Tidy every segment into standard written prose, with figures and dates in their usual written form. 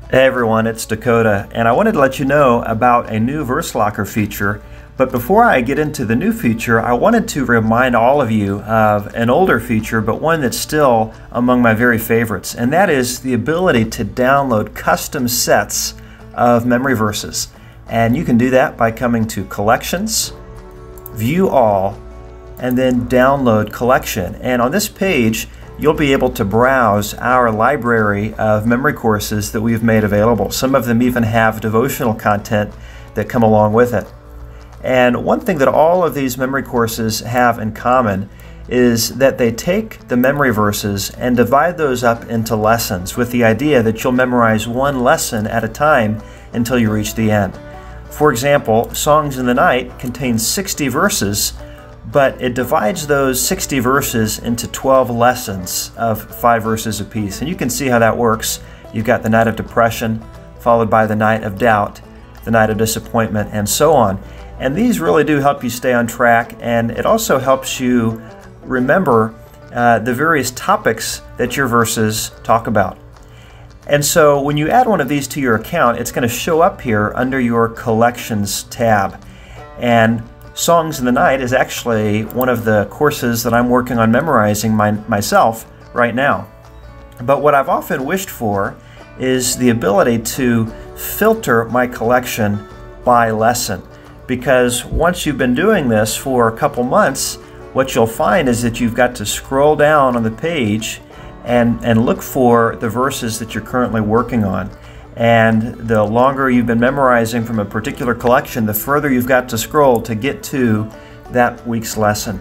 Hey everyone, it's Dakota, and I wanted to let you know about a new Verse Locker feature. But before I get into the new feature, I wanted to remind all of you of an older feature, but one that's still among my very favorites, and that is the ability to download custom sets of memory verses. And you can do that by coming to Collections, View All, and then Download Collection. And on this page, you'll be able to browse our library of memory courses that we've made available. Some of them even have devotional content that come along with it. And one thing that all of these memory courses have in common is that they take the memory verses and divide those up into lessons with the idea that you'll memorize one lesson at a time until you reach the end. For example, Songs in the Night contains 60 verses, but it divides those 60 verses into 12 lessons of 5 verses apiece. And you can see how that works. You've got the night of depression, followed by the night of doubt, the night of disappointment, and so on. And these really do help you stay on track, and it also helps you remember the various topics that your verses talk about. And so when you add one of these to your account, it's going to show up here under your Collections tab. And Songs in the Night is actually one of the courses that I'm working on memorizing myself right now. But what I've often wished for is the ability to filter my collection by lesson. Because once you've been doing this for a couple months, what you'll find is that you've got to scroll down on the page and look for the verses that you're currently working on. And the longer you've been memorizing from a particular collection, the further you've got to scroll to get to that week's lesson.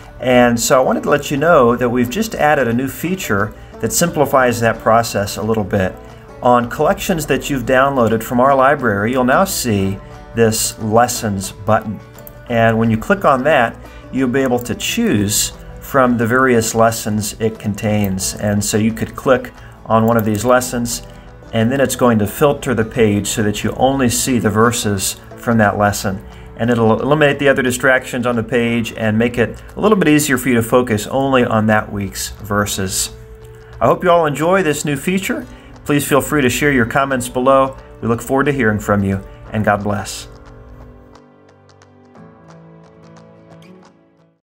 And so I wanted to let you know that we've just added a new feature that simplifies that process a little bit. On collections that you've downloaded from our library, you'll now see this Lessons button. And when you click on that, you'll be able to choose from the various lessons it contains. And so you could click on one of these lessons, and then it's going to filter the page so that you only see the verses from that lesson. And it'll eliminate the other distractions on the page and make it a little bit easier for you to focus only on that week's verses. I hope you all enjoy this new feature. Please feel free to share your comments below. We look forward to hearing from you, and God bless.